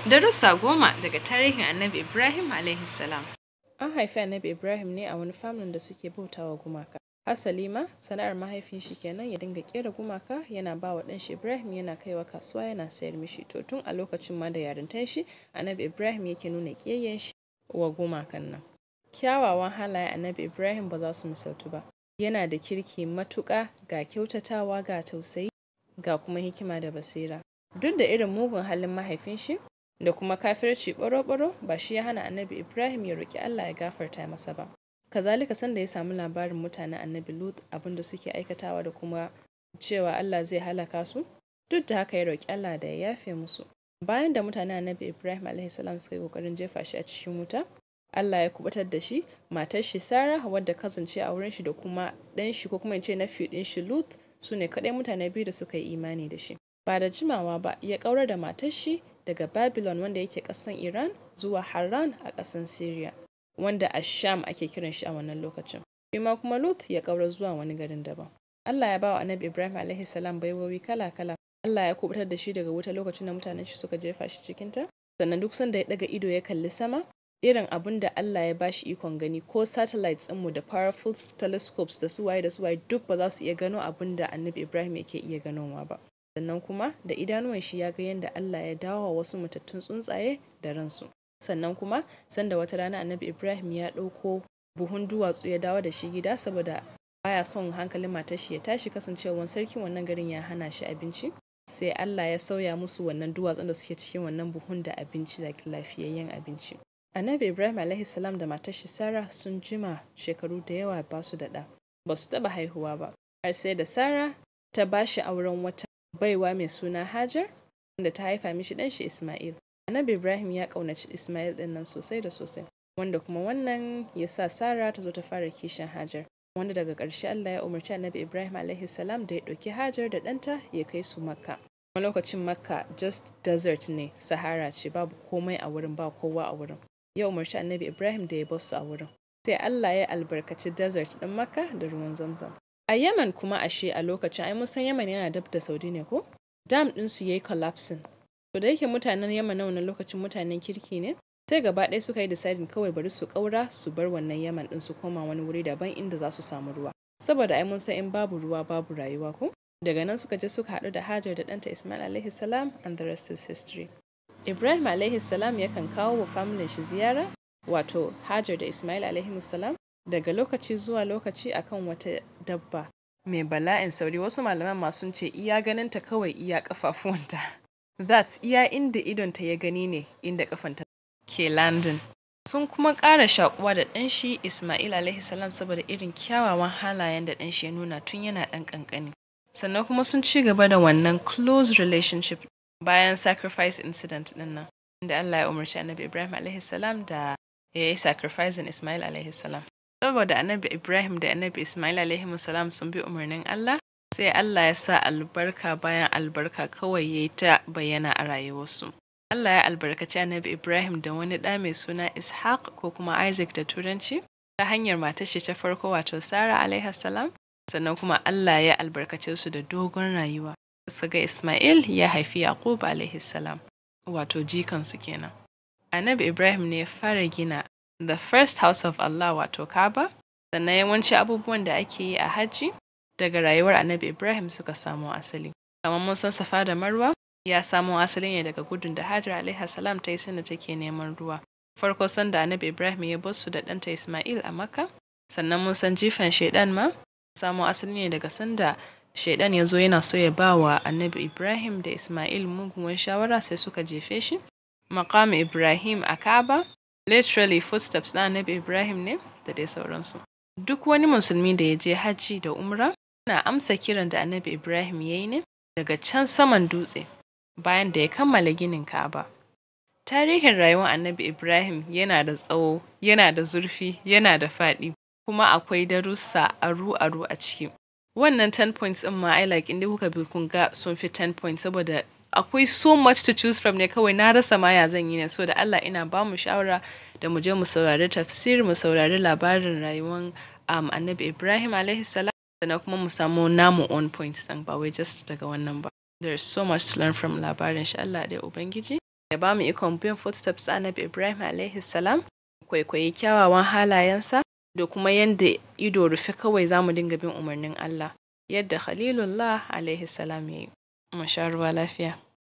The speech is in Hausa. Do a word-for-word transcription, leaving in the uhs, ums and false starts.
Darussa goma daga tarihin Annabi Ibrahim A S. An haifi Annabi Ibrahim ne a wani familin da suke bautawa gumaka. Hasali ma sana'ar mahaifin shi kenan ya dinga kera gumaka yana ba wa ɗanshi Ibrahim yana kaiwa kasuwa yana sayar mishi. To tun a lokacin ma da yarintar shi Annabi Ibrahim yake nuna ƙiyayyen shi wa gumakan nan. Kyawawan halayen Annabi Ibrahim ba za su misaltu ba. Yana da kirki matuƙa, ga kyautatawa, ga tausayi, ga kuma hikima da basira. Duk da irin mugun halin mahaifin shi da kuma kafirci ɓaro-ɓaro, ba shi ya hana Annabi Ibrahim ya roƙi Allah ya gafarta masa ba. Kazalika sanda ya samu labarin mutanen Annabi Lut abinda suke aikatawa da kuma cewa Allah zai halaka su, duk da haka ya roƙi Allah da ya yafe musu. Bayan da mutanen Annabi Ibrahim A S suka yi ƙoƙarin jefa shi a cikin wuta, Allah ya kubutar da shi, matar shi Sarah wadda kasance a wurin shi da kuma ɗan shi ko kuma in ce nephew ɗin shi Lut su ne kaɗai mutane biyu da suka yi imani da shi. Ba da jimawa ba ya ƙaurar da matar shi daga Babylon wanda yake ƙasan Iran zuwa Haran a ƙasan Syria, wanda a Sham ake kiran shi a wannan lokacin. Shi ma kuma Lut ya ƙaura zuwa wani garin daban. Allah ya ba wa Annabi Ibrahim A S baiwowi kala-kala. Allah ya kubutar da shi daga wuta lokacin da mutanen shi suka jefa shi cikinta. Sannan duk sanda ya ɗaga ido ya kalli sama, irin abin da Allah ya ba shi ikon gani ko satellites ɗinmu da powerful telescopes da su waye da su waye duk ba za su iya gano abin da Annabi Ibrahim yake iya ganowa ba. Sannan kuma da idanuwan shi ya ga yadda Allah ya dawo wa wasu matattun tsuntsaye da ransu. Sannan kuma sanda wata rana Annabi Ibrahim ya ɗauko buhun duwatsu ya dawo da shi gida saboda baya son hankalin matar shi ya tashi kasancewar sarkin wannan garin ya hana shi abinci. Sai Allah ya sauya musu wannan duwatsun da suke cikin wannan buhun da abinci da lafiyayyen abinci. Annabi Ibrahim A S da matar shi Sarah sun jima shekaru da yawa ba su da ɗa. Ba su taɓa haihuwa ba. Har sai da Sarah ta ba shi auren wata baiwa mai suna Hajar wanda ta haifa mishi ɗan shi Ismail. Annabi Ibrahim ya ƙaunaci Ismail ɗin nan sosai da sosai, wanda kuma wannan ya sa Sarah ta zo ta fara kishin Hajar, wanda daga ƙarshe Allah ya umarci Annabi Ibrahim A S da ya ɗauki Hajar da ɗanta ya kai su Makka. A lokacin Makka just desert ne, Sahara ce, babu komai a wurin, ba kowa a wurin. Ya umarci Annabi Ibrahim da ya bar su a wurin. Sai Allah ya albarkaci desert ɗin Makka da ruwan Zamzam. A Yemen kuma ashe a lokacin ai mun san Yemen yana dab da Saudi ne ko? Dam ɗin su yayi collapsing. To da yake mutanen Yemen na wannan lokacin mutanen kirki ne, sai gaba ɗaya suka yi deciding kawai bari su ƙaura su bar wannan Yemen ɗin su koma wani wuri daban inda za su samu ruwa. Saboda ai mun san in babu ruwa babu rayuwa ko? Daga nan suka je suka haɗu da Hajar da ɗanta Ismail alaihi salam and the rest is history. Ibrahim alaihi salam yakan kawo wa familin shi ziyara, wato Hajar da Ismail alaihi salam, daga lokaci zuwa lokaci akan wata dabba mai bala'in sauri. Wasu malaman ma sun ce iya ganinta kawai iya kafafuwanta. That's iya inda idonta ya gani ne inda kafanta ke landing. Sun kuma ƙara shakuwa da ɗan shi Ismail alaihi salam saboda irin kyawawan halayen da ɗan shi ya nuna tun yana ɗan ƙanƙani. Sannan kuma sun ci gaba da wannan close relationship bayan sacrifice incident ɗin nan, inda Allah ya umarci Annabi Ibrahim alaihi salam da ya yi sacrificing Ismail alaihi salam. Saboda Annabi Ibrahim da Annabi Ismail alaihi salam sun bi umarnin Allah, sai Allah ya sa albarka bayan albarka kawai ya yi ta bayyana a rayuwarsu. Allah ya albarkaci Annabi Ibrahim da wani ɗa mai suna Ishaq ko kuma Isaac da Turanci ta hanyar matar shi ta farko wato Sarah alaihi salam. Sannan kuma Allah ya albarkace su da dogon rayuwa. Su ga Ismail ya haifi Yaqub alaihi salam, wato jikansu kenan. Annabi Ibrahim ne ya fara gina the first house of Allah wato Kaaba, sannan yawanci abubuwan da ake yi a hajji daga rayuwar Annabi Ibrahim suka samo asali. Kamar mun san Safa da Marwa ya samo asali ne daga gudun da Hajar alaihi salam ta yi sanda take neman ruwa. Farko sanda Annabi Ibrahim ya bar su da ɗanta Ismail a Makka, sannan mun san jifan shaidan ma samo asali ne daga sanda shaidan ya zo yana so ya ba wa Annabi Ibrahim da Ismail muguwar shawara sai suka jefe shi. Maqam Ibrahim a Kaaba literally footsteps na Annabi Ibrahim ne da dai sauransu. Duk wani musulmi da ya je hajji da umra na amsa kiran da Annabi Ibrahim ya yi ne daga can saman dutse bayan da ya kammala ginin Kaaba. Tarihin rayuwar Annabi Ibrahim yana da tsawo, yana da zurfi, yana da faɗi, kuma akwai darussa aru-aru a ciki. Wannan ten points ɗin ma I like inda kuka bi kun ga sun fi ten points saboda akwai so much to choose from ne kawai na rasa ma ya zan yi ne, so da Allah ina ba mu shawara da mu je mu saurari tafsir, mu saurari labarin rayuwar um, Annabi Ibrahim alaihi salam, sannan kuma mu samu namu on points ɗin ba wai just daga wannan ba. There's so much to learn from labarin shi. Allah dai Ubangiji ya ba mu ikon bin footsteps Annabi Ibrahim alaihi salam, kwaikwayi kyawawan halayensa da kuma yanda ido rufe kawai za mu dinga bin umarnin Allah, yadda Khalilullah alaihi salam ya yi. Mu sha ruwa lafiya.